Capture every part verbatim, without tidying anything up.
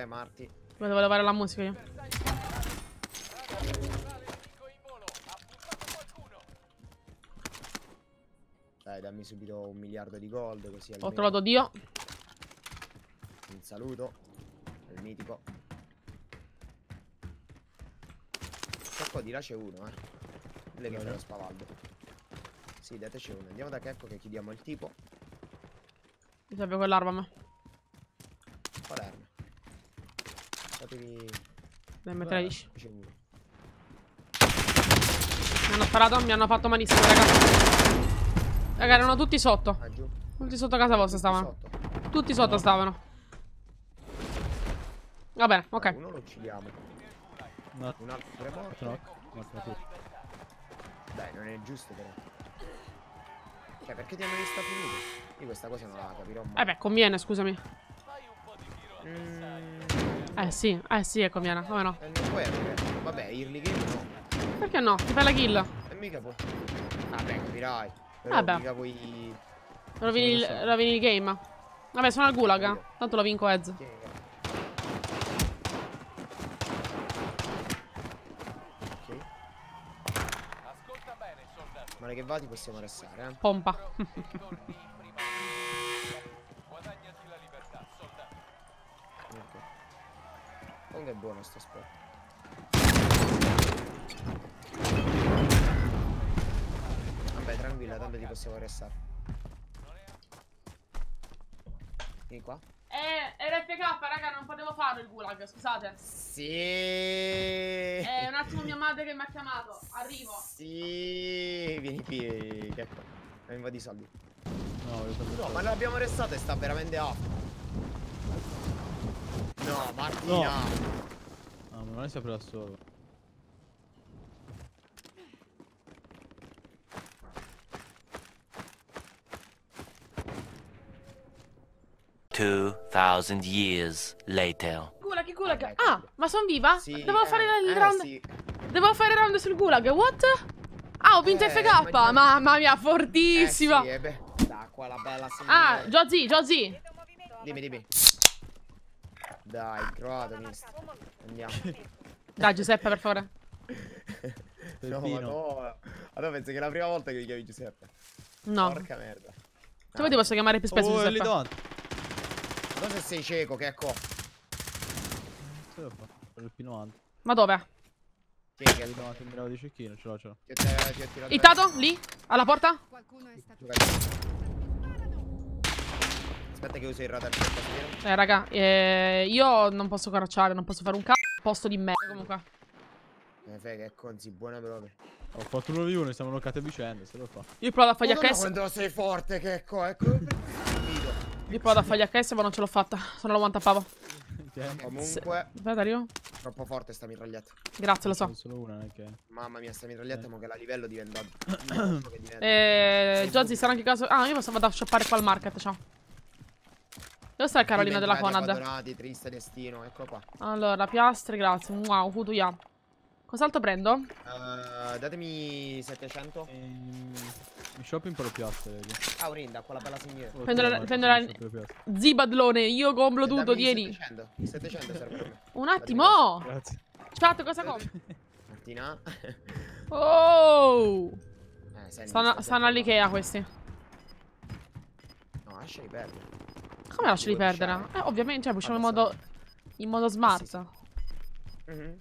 te, Marti. Volevo levare la musica io. Dai, dammi subito un miliardo di gold così almeno. Ho trovato Dio. Un saluto. Il mitico. Ecco, di là c'è uno, eh. Lei che fa lo spavaldo. Sì, date c'è uno. Andiamo da Checco che chiudiamo il tipo. Mi serve quell'arma a me. Qual è arma? Fatevi... M tredici. C'è uno. Mi hanno sparato, mi hanno fatto malissimo, raga. Raga, erano tutti sotto. Ah, giù. Tutti sotto casa vostra stavano. Sotto. Tutti sotto no. stavano. Va bene, ok. Ah, uno lo uccidiamo. No. Un altro è morto. No. No. Dai, non è giusto però. Cioè, perché ti hanno visto finito? Io questa cosa non la capirò mai. Eh beh, conviene, scusami. Mm. Eh sì, eh sì, conviene, come no? Eh, non puoi avere. Vabbè, early game no. Perché no? Ti fai la kill. E mica puoi. Vabbè, capirai. Però Vabbè. mica puoi... Rovini il, rovini il game. Vabbè, sono al gulag. Tanto lo vinco Ez. Sì. Male che va ti possiamo arrestare, eh. Pompa. Okay. Comunque è buono sto sport. Vabbè, tranquilla, tanto ti possiamo arrestare. Vieni qua. Eh, era F K, raga, non potevo farlo il gulag, scusate. Sì. Eh, un attimo mia madre che mi ha chiamato. Arrivo. Sì. Vieni qui, che non invadi i soldi. No, io no, ma l'abbiamo arrestato e sta veramente off. No, Martina. No, no, ma non è sempre da solo. two thousand years later. Gulag, che gulag. Ah, ah, ma sono viva? Sì, Devo eh, fare il eh, round. Sì. Devo fare il round sul gulag. What? Ah, ho vinto Eh, F K. immagino... Mamma mia, fortissima. Eh sì, eh beh. Da qua la bella signora. Ah, Jozi, Jozi. Dimmi, dimmi. Dai, croato, mister. Andiamo. Dai, Giuseppe, per favore. No, ma no. Allora penso che è la prima volta che mi chiami Giuseppe. No. Porca merda. Se vuoi ti posso chiamare più spesso oh, Giuseppe. Lì davanti. Non so se sei cieco, che ecco. Il P novanta. Ma dove? Sì, che lì davanti miravo di cecchino, ce l'ho, ce l'ho. Ittato? Lì? Alla porta? Aspetta che uso il radar. Eh raga, eh, io non posso caracciare, non posso fare un c***o posto di merda comunque. Eh fai che conzi, buona proprio. Ho fatto uno v uno, siamo bloccati a vicenda, se lo fa. Io provo a fargli H S. H S. Quando sei forte, che ecco, ecco. Io provo a fargli H S ma non ce l'ho fatta. Sono la one tappavo. Comunque. Aspetta, arrivo. Troppo forte sta mitraglietta. Grazie, lo so. Solo una, che... Mamma mia, sta mitraglietta, eh. mo che la livello diventa. Eh, Jozzi, sarà anche caso. Ah, io posso andare a shoppare qua al market, ciao. Dove sta il Carolina della Conad? Abbandonati, triste destino, ecco qua. Allora, piastre, grazie. Wow, Futuya. Cos'altro prendo? Uh, datemi settecento. Ehm, mi shopping per le piastre, vedi. Ah, Urinda, quella bella signora. Oh, prendo la, prendo la... Zibadlone, io compro tutto, tieni. settecento, settecento serve per me. Un attimo. Grazie. Aspetta, cosa compri? Martina. Oh. Eh, sei stanno stanno all'Ikea questi. No, lasciali perdere. Come lasciali perdere? Eh, ovviamente, cioè, usciamo in modo... In modo smart. Sì, sì. Mm-hmm.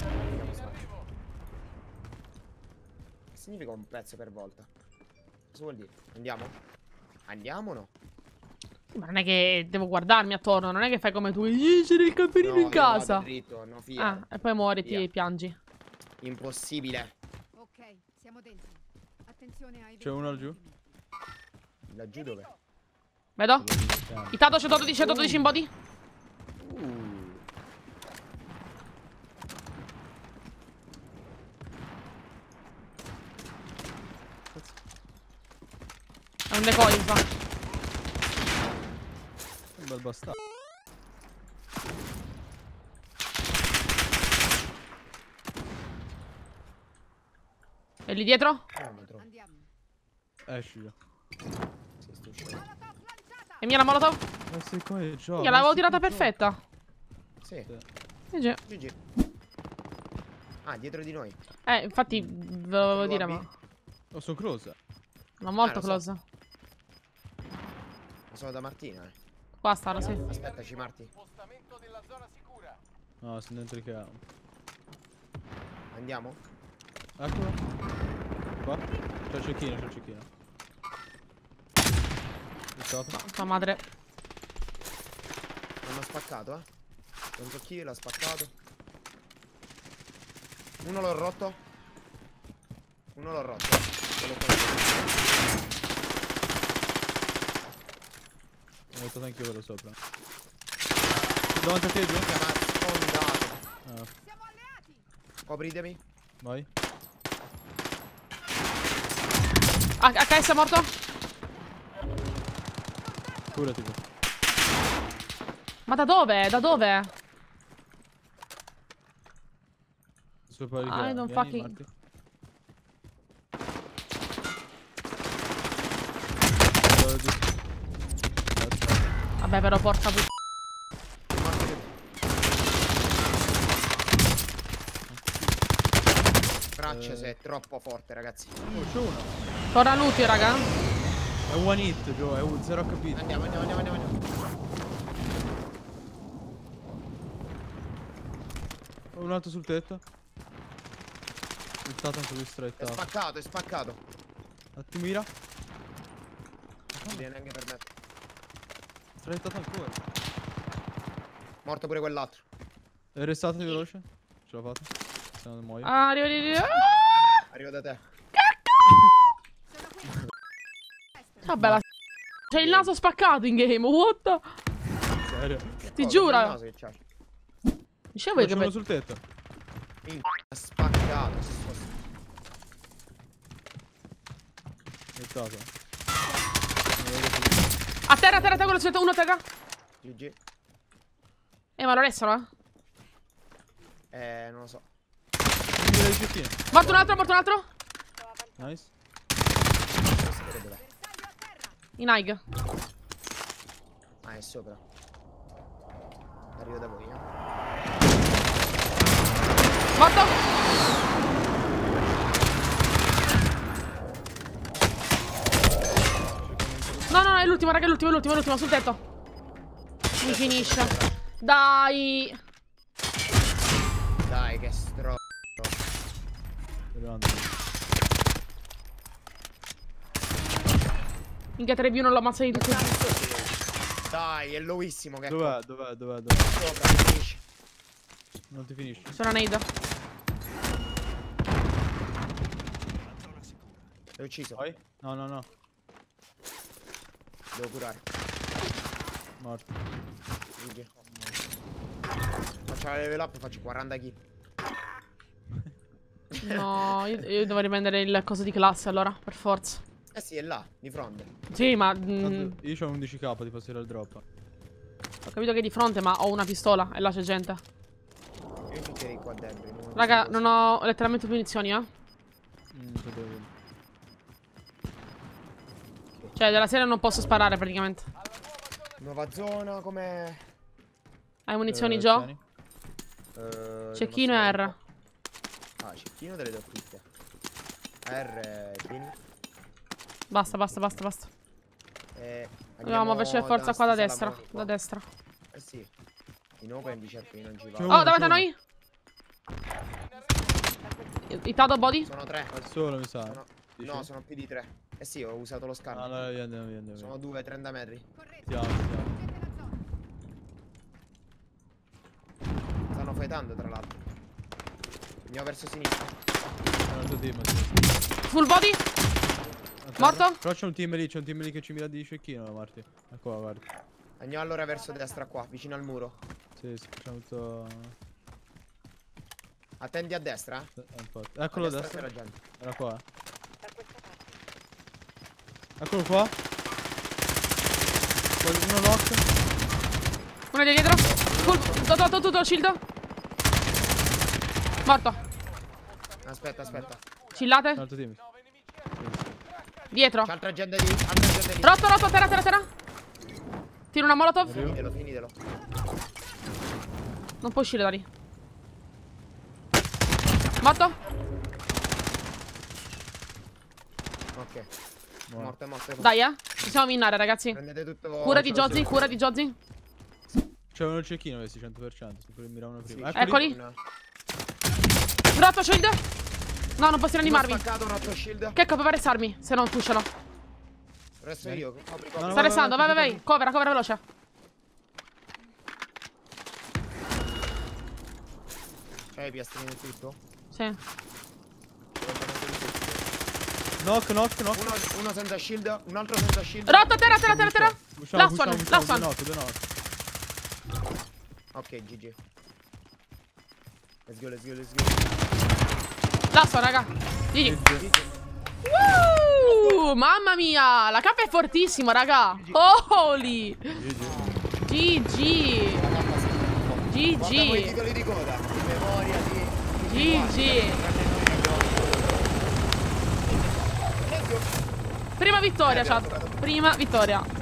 Significa un pezzo per volta. Cosa vuol dire? Andiamo? Andiamo o no? Sì, ma non è che devo guardarmi attorno. Non è che fai come tu. C'è il camperino no, in casa. Vado dritto, no, via. Ah, e poi muori via. e piangi. Impossibile. Ok, siamo dentro. Attenzione ai... C'è uno laggiù? Laggiù dove? Vedo? Itato centododici, centododici in body. Uh. È un decoy, mi fa. Un bel bastardo. E lì dietro? Andiamo. Esci già. E mia la molotov? Ma sei qua e gioco. Io l'avevo tirata perfetta. Sì. G G. G G. Ah, dietro di noi. Eh, infatti ve lo volevo dire, ma... Oh, sono close. Ma molto Ah, lo so. close. Ma sono da Martina, eh. Qua stanno, sì. Aspettaci, Marti. No, sono dentro il campo. Andiamo? Eccolo. Qua. C'è il cecchino, c'è il cecchino. Buttato. No, tua madre. L'hanno spaccato, eh. Non so chi l'ha spaccato. Uno l'ho rotto. Uno l'ho rotto. Quello qua. Ho messo anche io quello sopra. Davanti a te, giù. Chiama sfondato. Ah, Siamo alleati! Copritemi. vai. Ah, A K S è morto? Curati tu. Ma da dove? Da dove? Sopra il I campo. don't Vieni, fucking- Marti. Dove giù? Vabbè, però porca puttana. Braccia Eh. se è troppo forte, ragazzi. Oh, c'è uno. Torna Luti, raga. È un one hit, Gio, è un zero H P. Andiamo, andiamo, andiamo, andiamo, andiamo. Ho un altro sul tetto. È stato anche lui È strettato. spaccato, è spaccato. Attimo mira. Non viene neanche per me. Strettato ancora. Morto pure quell'altro. È restato di veloce. Ce l'ho fatta. Se no muoio. Ah, arriva, arriva, arriva. Arrivo da te. Sono qui! Vabbè, la... C'è il naso spaccato in game, what the... Serio. Ti Oh, giuro. che naso che c'ha. Dicevo C'è che... uno per- sul tetto. Minchia, ha spaccato. si sposta. È stato. Non vedo più. A terra, a terra, a terra, quello sotto uno a terra. G G. Eh, ma lo restano, eh. Eh, non lo so. Mira di cecchino. Morto un altro, morto un altro. Nice. Questo dov'è? Bersaglio a terra! In Haig. Ah, è sopra. Arrivo da voi, eh. Morto. No, no, no, è l'ultimo, raga, è l'ultimo, è l'ultimo, è l'ultimo, sul tetto. Mi finisce. Dai. Dai, che stro... Devo andare. Minchia tre più non l'ho ammazzato di tutti. Dai, è lowissimo che... Dov'è? Dov'è? Dov'è? Dov'è? Sopra, mi finisce. Non ti finisci. Sono nade. L'hai ucciso? Vai? No, no, no. Devo curare. Morto. G G. Faccio la level up, faccio quaranta kill. No, io, io devo riprendere il coso di classe allora, per forza. Eh sì, è là, di fronte. Sì, ma... mm, Tanto io ho undici K, ti posso tirare il drop. ho capito che è di fronte, ma ho una pistola e là c'è gente. Io fincherei qua dentro. non- Raga, non non ho letteralmente munizioni, eh. Mm, vedo. Cioè, della serie non posso sparare praticamente. Nuova zona, come... Hai munizioni, Eh, Gio? tieni. Eh, Cecchino e devo R. Ah, cecchino delle do tutte. R, pin. Basta, basta, basta, basta. E Dobbiamo muoverci per forza qua da destra. Salamoni qua. Da destra. Eh sì. In open di certo io non ci C'è vado. uno, Oh, davanti a c'è noi. Hitato body. Sono tre. Al solo mi sa. Sono... Dici? No, sono più di tre. Eh sì, ho usato lo scanner. Allora via, andiamo via, andiamo Sono via. due, trenta metri. Correte! Andiamo, andiamo. Chiudete la zona! Stanno fightando tra l'altro. Andiamo verso sinistra. C'è un altro team. Sì. Full body. A terra. Morto? Però c'è un team lì, c'è un team lì che ci mira di cecchino, Marti. Ecco qua, guarda. Andiamo allora verso destra qua, vicino al muro. Sì, sì, facciamo tutto. Attendi a destra. Eh, infatti. Eccolo a a destra destra. c'era gente. Era qua. eh. Eccolo qua. Poi uno lock. Uno di dietro. Full. Tutto, tutto, tutto, shield. Morto. Aspetta, aspetta. Un Chillate. altro team. Dietro. C'è altra gente lì, altra gente lì. Rotto, rotto, terra, terra, terra. Tiro una molotov. Arrivo. Finitelo, finitelo. Non può uscire da lì. Morto? Ok. Morto, è morto. Dai, eh. Possiamo minnare, ragazzi. Prendete tutto. Curati, Jozzy, curati, Jozzy. C'è uno cecchino questi cento per cento. Sto per mirare uno prima. Sì. Eccoli. Una- Rotto shield. No, non posso Uno rianimarmi. spaccato, un altro shield. Che puoi restarmi, se non pushalo. Resto io. Copri, copri. No, no, Sta vai, restando, vai, vai, vai, vai. vai. Covera, covera veloce. C'hai i piastrini e tutto? Sì. Knock, knock, knock. Uno, uno senza shield, un altro senza shield. Rotto, terra, terra, terra, terra. Pushiamo, Last pushiamo, one, pushiamo, last due one. knock, due knock. Ok, G G. Let's go, let's go, let's go. Last one, raga. G G. Uh, mamma mia, la K è fortissimo, raga. Holy. G G. Guardiamo i G G. titoli di coda. Di memoria, di... G G. Prima vittoria, chat. Prima vittoria.